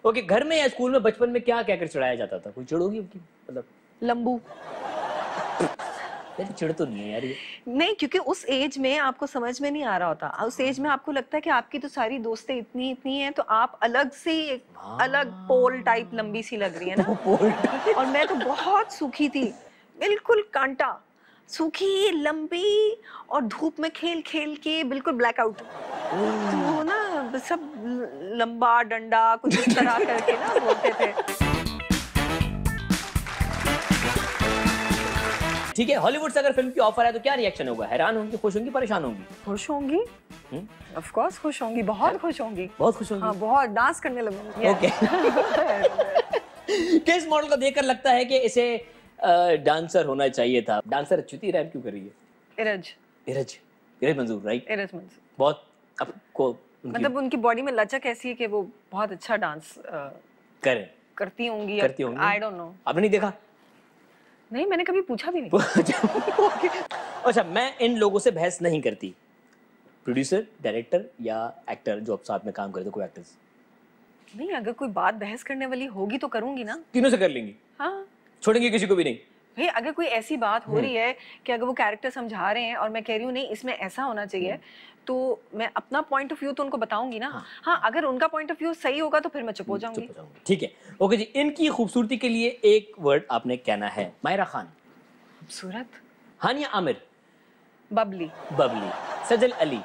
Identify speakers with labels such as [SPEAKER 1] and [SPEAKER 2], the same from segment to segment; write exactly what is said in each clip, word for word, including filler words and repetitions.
[SPEAKER 1] Okay, घर में या स्कूल में बचपन में क्या कहकर चिढ़ाया जाता था? कोई चिढ़ होगी आपकी? मतलब
[SPEAKER 2] लंबू।
[SPEAKER 1] यार चिढ़ तो नहीं है यार ये।
[SPEAKER 2] नहीं, क्योंकि उस एज में आपको समझ में नहीं आ रहा होता। उस एज में आपको लगता है कि आपकी तो सारी दोस्तें इतनी इतनी हैं, तो आप अलग से एक अलग पोल टाइप लंबी सी लग रही है ना।
[SPEAKER 1] पोल
[SPEAKER 2] और मैं तो बहुत सूखी थी, बिल्कुल कांटा, सूखी लंबी, और धूप में खेल खेल के बिल्कुल ब्लैकआउट। तो ना सब लंबा डंडा कुछ इस तरह करके ना बोलते थे।
[SPEAKER 1] ठीक है, हॉलीवुड से अगर फिल्म की ऑफर है तो क्या रिएक्शन होगा? हैरान होंगी, खुश होंगी, परेशान होंगी?
[SPEAKER 2] खुश होंगी, ऑफ कोर्स खुश होंगी, बहुत खुश होंगी।
[SPEAKER 1] बहुत खुश होंगी।
[SPEAKER 2] हाँ, बहुत डांस करने लगूंगी।
[SPEAKER 1] ओके। किस मॉडल को देखकर लगता है कि इसे डांसर होना चाहिए था? डांसर अच्छी थी, रैप क्यों कर रही है?
[SPEAKER 2] इरज
[SPEAKER 1] इरज इरज मंजूर, राइट?
[SPEAKER 2] इरज मंजूर
[SPEAKER 1] बहुत आपको
[SPEAKER 2] मतलब उनकी बॉडी में लचक ऐसी है कि वो बहुत अच्छा डांस
[SPEAKER 1] करें
[SPEAKER 2] करती होंगी।
[SPEAKER 1] करती होंगी।
[SPEAKER 2] आई डोंट नो,
[SPEAKER 1] आपने नहीं देखा?
[SPEAKER 2] नहीं, मैंने कभी पूछा भी नहीं।
[SPEAKER 1] अच्छा, मैं इन लोगों से बहस नहीं करती, प्रोड्यूसर, डायरेक्टर या एक्टर जो आप साथ में काम करते, कोई एक्टर्स?
[SPEAKER 2] नहीं, अगर कोई बात बहस करने वाली होगी तो करूंगी ना।
[SPEAKER 1] तीनों से कर लेंगी?
[SPEAKER 2] हाँ,
[SPEAKER 1] छोड़ेंगे किसी को भी नहीं?
[SPEAKER 2] भाई अगर कोई ऐसी बात हो रही है कि अगर वो कैरेक्टर समझा रहे हैं और मैं कह रही हूँ नहीं इसमें ऐसा होना चाहिए, तो मैं अपना पॉइंट ऑफ व्यू तो उनको बताऊंगी ना। हाँ, हाँ, अगर उनका पॉइंट ऑफ व्यू सही होगा तो फिर मैं चुप हो जाऊंगी।
[SPEAKER 1] ठीक है, ओके जी। इनकी खूबसूरती के लिए एक वर्ड आपने कहना है। मायरा खान।
[SPEAKER 2] खूबसूरत।
[SPEAKER 1] Hania Aamir.
[SPEAKER 2] Bubbly.
[SPEAKER 1] Bubbly. Sajal Ali.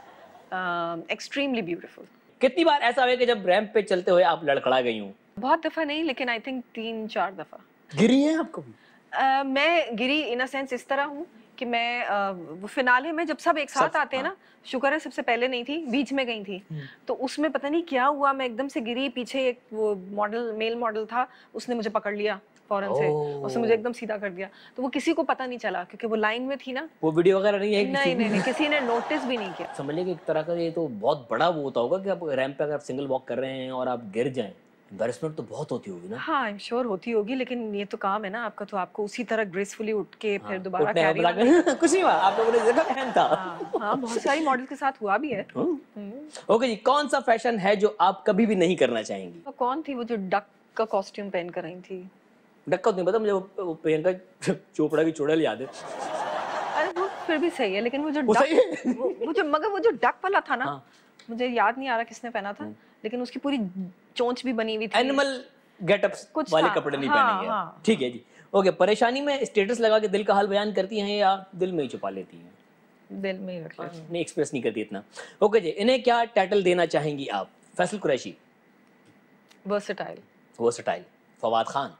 [SPEAKER 2] Extremely beautiful.
[SPEAKER 1] कितनी बार ऐसा हुआ कि जब रैंप पे चलते हुए आप लड़खड़ा गई हूँ?
[SPEAKER 2] बहुत दफा नहीं, लेकिन आई थिंक तीन चार दफा।
[SPEAKER 1] गिरी है आपको भी?
[SPEAKER 2] Uh, मैं गिरी इन अ सेंस इस तरह हूँ कि मैं uh, वो फिनाले में जब सब एक साथ सब, आते हैं हाँ। ना, शुक्र है सबसे पहले नहीं थी, बीच में गई थी, तो उसमें पता नहीं क्या हुआ, मैं एकदम से गिरी, पीछे एक वो मॉडल, मेल मॉडल था, उसने मुझे पकड़ लिया फौरन से, उसने मुझे एकदम सीधा कर दिया, तो वो किसी को पता नहीं चला क्योंकि वो लाइन में थी ना।
[SPEAKER 1] वो वीडियो वगैरह नहीं है?
[SPEAKER 2] नहीं नहीं नहीं, किसी ने नोटिस भी नहीं किया।
[SPEAKER 1] समझ लीजिए एक तरह का ये तो बहुत बड़ा वो होता होगा कि आप रैंप पे अगर सिंगल वॉक कर रहे हैं और आप गिर जाएं, एम्बैरेसमेंट तो बहुत होती होगी ना? हाँ, आई एम श्योर होती होगी, लेकिन ये तो काम है ना आपका, तो आपको उसी तरह ग्रेसफुली उठ के हाँ, फिर दोबारा कैरी ऑन। कुछ नहीं हुआ, आप लोगों ने देखा पहन था। हाँ, हाँ, बहुत सारी मॉडल के साथ हुआ भी है। ओके जी, कौन सा फैशन है जो आप कभी भी नहीं करना चाहेंगी?
[SPEAKER 2] तो कौन थी वो जो डक का कॉस्ट्यूम पहन कर आई थी?
[SPEAKER 1] डक का नहीं पता मुझे, वो प्रियंका चोपड़ा की चुड़ैल याद है।
[SPEAKER 2] अरे वो फिर भी सही है, लेकिन वो जो डक, वो जो मगर वो जो डक वाला था ना, मुझे याद नहीं आ रहा किसने पहना था, लेकिन उसकी पूरी चोंच भी बनी हुई थी।
[SPEAKER 1] एनिमल गेटअप्स वाले कपड़े नहीं पहनेंगे। हाँ, ठीक है जी। ओके, परेशानी में स्टेटस लगा के दिल का हाल बयान करती हैं या दिल में ही छुपा लेती हैं?
[SPEAKER 2] दिल में ही रख लेती हैं,
[SPEAKER 1] नहीं एक्सप्रेस नहीं करती इतना। ओके जी, इन्हें क्या टाइटल देना चाहेंगी आप? Faysal Quraishi.
[SPEAKER 2] Versatile.
[SPEAKER 1] Versatile. Fawad Khan.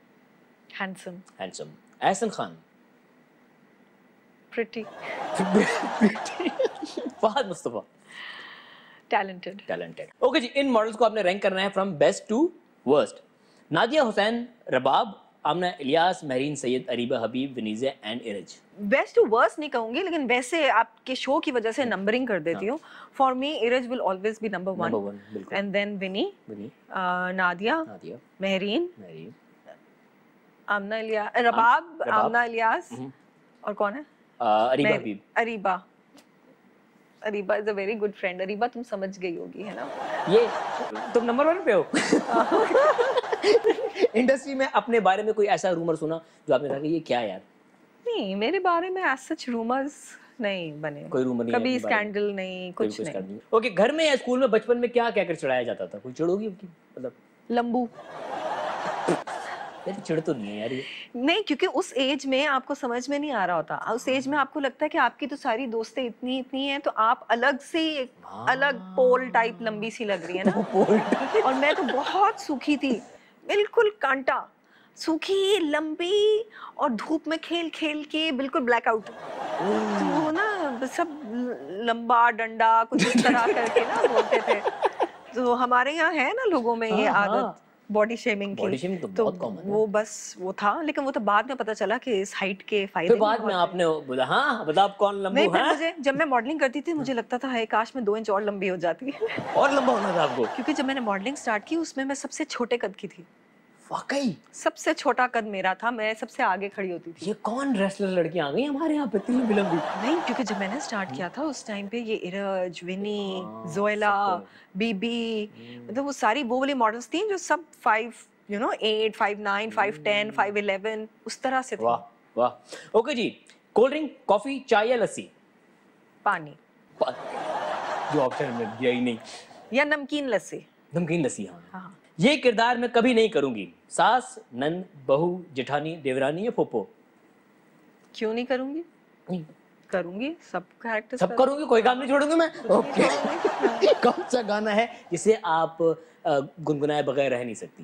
[SPEAKER 2] Handsome.
[SPEAKER 1] Handsome. Ahsan Khan.
[SPEAKER 2] Pretty.
[SPEAKER 1] Fahad Mustafa.
[SPEAKER 2] Talented.
[SPEAKER 1] Talented. Okay जी, इन मॉडल्स को आपने रैंक करना है from best to worst. Nadia Hussain, Rabab, Amna Ilyas, Mahreen Syed, Areeba Habib, Waneeza and Iraj.
[SPEAKER 2] Best to worst नहीं कहूंगी, लेकिन वैसे आपके शो की वजह से नंबरिंग कर देती हूँ। For me Iraj will always be number one, and then Vini, Nadia, Mahreen, Amna Ilyas, Rabab, Amna Ilyas, और कौन है?
[SPEAKER 1] Areeba Habib.
[SPEAKER 2] Areeba. Areeba is a very good friend. Areeba तुम समझ गई होगी, है ना?
[SPEAKER 1] ये तुम नंबर वन पे हो। इंडस्ट्री में अपने बारे में कोई ऐसा रूमर सुना जो आपने कहा कि ये क्या यार?
[SPEAKER 2] नहीं, मेरे बारे में एज सच रूमर्स नहीं बने।
[SPEAKER 1] कोई रूमर नहीं?
[SPEAKER 2] कभी स्कैंडल नहीं, कुछ नहीं।
[SPEAKER 1] ओके, घर में या स्कूल में बचपन में क्या कहकर चिढ़ाया जाता था? कोई चिढ़ होगी आपकी? मतलब
[SPEAKER 2] लंबू।
[SPEAKER 1] यार चिढ़ तो नहीं है यार ये।
[SPEAKER 2] नहीं, क्योंकि उस एज में आपको समझ में नहीं आ रहा होता। उस एज में आपको लगता है कि आपकी तो सारी दोस्तें इतनी इतनी हैं, तो आप अलग से एक अलग पोल टाइप लंबी सी लग रही है ना। पोल। और मैं तो बहुत सूखी थी, बिल्कुल कांटा, सूखी लंबी, और धूप में खेल खेल के बिल्कुल ब्लैकआउट। तो ना सब लंबा डंडा कुछ इस तरह करके ना बोलते थे। तो हमारे यहाँ है ना लोगों में ये आदत बॉडी शेमिंग की।
[SPEAKER 1] बॉडी शेमिंग तो बहुत कॉमन है।
[SPEAKER 2] वो बस वो था, लेकिन वो तो बाद में पता चला कि इस हाइट के फायदे।
[SPEAKER 1] फिर बाद में आपने बोला हाँ बता आप कौन लंबू है?
[SPEAKER 2] नहीं, फिर मुझे जब मैं मॉडलिंग करती थी मुझे लगता था हाय काश मैं दो इंच और लंबी हो जाती।
[SPEAKER 1] और लंबा होना था आपको?
[SPEAKER 2] क्योंकि जब मैंने मॉडलिंग स्टार्ट की उसमें मैं सबसे छोटे कद की थी।
[SPEAKER 1] वाकई
[SPEAKER 2] सबसे छोटा कद मेरा था, मैं सबसे आगे खड़ी होती थी।
[SPEAKER 1] ये कौन रेसलर लड़की आ गई हमारे यहाँ पे इतनी लंबी?
[SPEAKER 2] नहीं, क्योंकि जब मैंने स्टार्ट किया था उस टाइम पे ये इरज, विनी, जोएला, बीबी, मतलब वो सारी वो वाली मॉडल्स थी जो सब five you know eight, five nine, five ten, five eleven उस तरह से थी।
[SPEAKER 1] वाह वाह। ओके जी, कोल्ड ड्रिंक, कॉफी, चाय या लस्सी?
[SPEAKER 2] पानी।
[SPEAKER 1] पा... जो ऑप्शन हमने दिया ही नहीं।
[SPEAKER 2] या नमकीन लस्सी।
[SPEAKER 1] नमकीन लस्सी, हाँ।
[SPEAKER 2] हाँ।
[SPEAKER 1] ये किरदार मैं कभी नहीं करूंगी, सास, नंद, बहू, जेठानी, देवरानी या पोपो?
[SPEAKER 2] क्यों नहीं करूंगी?
[SPEAKER 1] नहीं
[SPEAKER 2] करूंगी, सब कैरेक्टर
[SPEAKER 1] सब करूंगी, कोई काम नहीं छोड़ूंगी मैं। ओके। कौन सा गाना है जिसे आप गुनगुनाए बगैर रह नहीं सकती?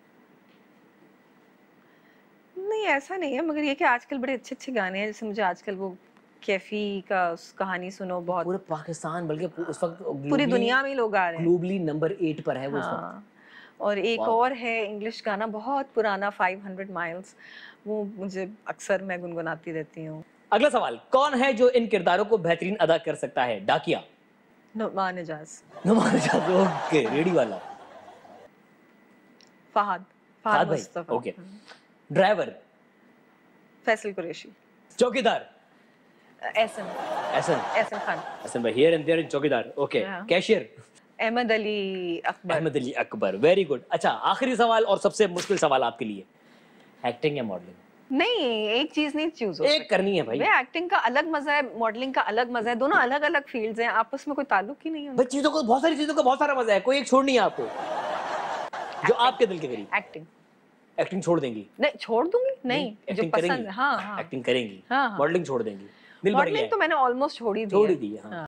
[SPEAKER 2] नहीं ऐसा नहीं है, मगर ये कि आजकल बड़े अच्छे अच्छे गाने हैं, जैसे मुझे आजकल वो कैफी का उस कहानी सुनो बहुत,
[SPEAKER 1] पूरे पाकिस्तान बल्कि उस वक्त
[SPEAKER 2] पूरी दुनिया में लोग आ रहे हैं,
[SPEAKER 1] ग्लोबली नंबर एट पर है वो।
[SPEAKER 2] हाँ। और एक और है इंग्लिश गाना बहुत पुराना, फाइव हंड्रेड माइल्स, वो मुझे अक्सर मैं गुनगुनाती रहती हूँ।
[SPEAKER 1] अगला सवाल, कौन है जो इन किरदारों को बेहतरीन अदा कर सकता है? डाकिया?
[SPEAKER 2] नुमान इजाज।
[SPEAKER 1] नुमान इजाज, ओके। रेडी वाला?
[SPEAKER 2] फहद
[SPEAKER 1] फहद भाई, ओके। ड्राइवर?
[SPEAKER 2] फैसल कुरैशी।
[SPEAKER 1] चौकीदार?
[SPEAKER 2] एहसन
[SPEAKER 1] एहसन
[SPEAKER 2] एहसन खान।
[SPEAKER 1] एहसन भाई, here and there in chowkidar, okay. Cashier?
[SPEAKER 2] Ahmed Ali Akbar.
[SPEAKER 1] Ahmed Ali Akbar, very good. अच्छा, आखिरी सवाल और सबसे मुश्किल सवाल आपके लिए, एक्टिंग या मॉडलिंग?
[SPEAKER 2] नहीं, एक चीज नहीं चूज हो सकती,
[SPEAKER 1] एक करनी है भाई।
[SPEAKER 2] एक्टिंग का अलग मजा है, मॉडलिंग का अलग मजा है, दोनों अलग अलग फील्ड्स हैं, आपस में कोई ताल्लुक ही नहीं है।
[SPEAKER 1] भाई चीजों को, बहुत सारी चीजों का बहुत सारा मजा है, कोई एक छोड़नी है आपको जो आपके दिल के करीब।
[SPEAKER 2] एक्टिंग।
[SPEAKER 1] एक्टिंग छोड़ देंगी?
[SPEAKER 2] नहीं छोड़ दूंगी, नहीं, नहीं जो पसंद है। हाँ हाँ,
[SPEAKER 1] एक्टिंग करेंगी,
[SPEAKER 2] हाँ हाँ,
[SPEAKER 1] मॉडलिंग छोड़ देंगी? दिल भर गया
[SPEAKER 2] मॉडलिंग तो मैंने ऑलमोस्ट छोड़ ही दी
[SPEAKER 1] छोड़ ही दी है, हाँ।